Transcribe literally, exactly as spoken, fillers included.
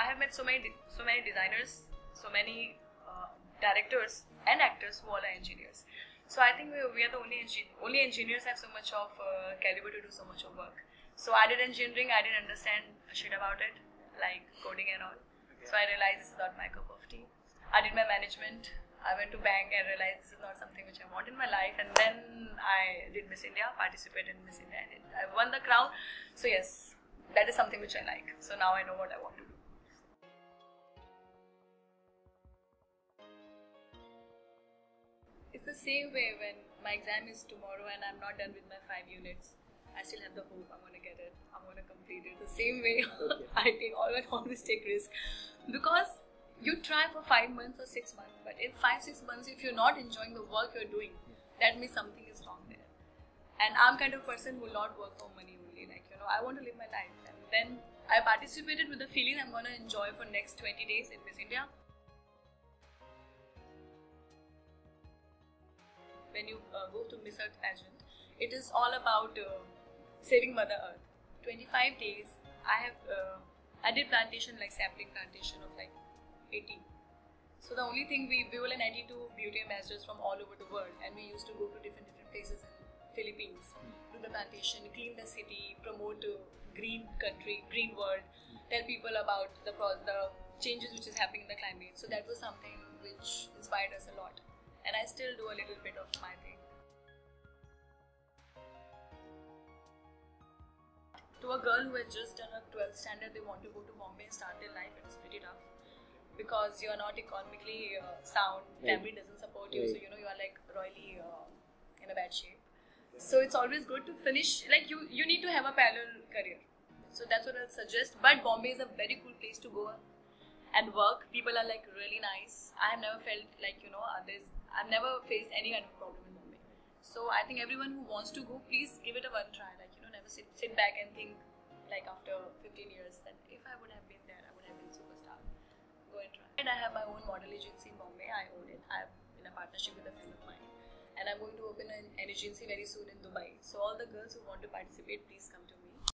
have met so many so many designers, so many uh, directors and actors who all are engineers. So I think we, we are the only engi- only engineers have so much of uh, caliber to do so much of work. So I did engineering, I didn't understand shit about it, like coding and all. So I realized this is not my cup of tea. I did my management. I went to bank and realized this is not something which I want in my life. And then I did Miss India, participated in Miss India, and I won the crown. So yes, that is something which I like. So now I know what I want to do. It's the same way when my exam is tomorrow and I'm not done with my five units. I still have the hope I'm gonna get it. I'm gonna complete it. The same way okay. I take always always take risk, because you try for five months or six months, but in five six months, if you're not enjoying the work you're doing, that means something is wrong there. And I'm kind of person who will not work for money only. Like you know, I want to live my life, and then I participated with the feeling I'm gonna enjoy for next twenty days in Miss India. When you uh, go to Miss Earth pageant, it is all about uh, saving Mother Earth. twenty-five days, I have, uh, I did plantation, like sapling plantation of like eighty. So the only thing, we, we were like ninety-two beauty ambassadors from all over the world, and we used to go to different different places in Philippines, do the plantation, clean the city, promote uh, green country, green world, tell people about the, the changes which is happening in the climate. So that was something which inspired us a lot. And I still do a little bit of my thing. To a girl who has just done her twelfth standard, they want to go to Bombay and start their life, it is pretty tough. Because you are not economically uh, sound, family doesn't support you, so you know you are like royally uh, in a bad shape. So it's always good to finish, like you, you need to have a parallel career. So that's what I'll suggest. But Bombay is a very cool place to go and work. People are like really nice. I have never felt like, you know, there's I've never faced any kind of problem in Bombay. So I think everyone who wants to go, please give it a one try. Like, you know, never sit, sit back and think like after fifteen years that if I would have been there, I would have been superstar. Go and try. And I have my own model agency in Bombay. I own it. I'm in a partnership with a friend of mine. And I'm going to open an, an agency very soon in Dubai. So all the girls who want to participate, please come to me.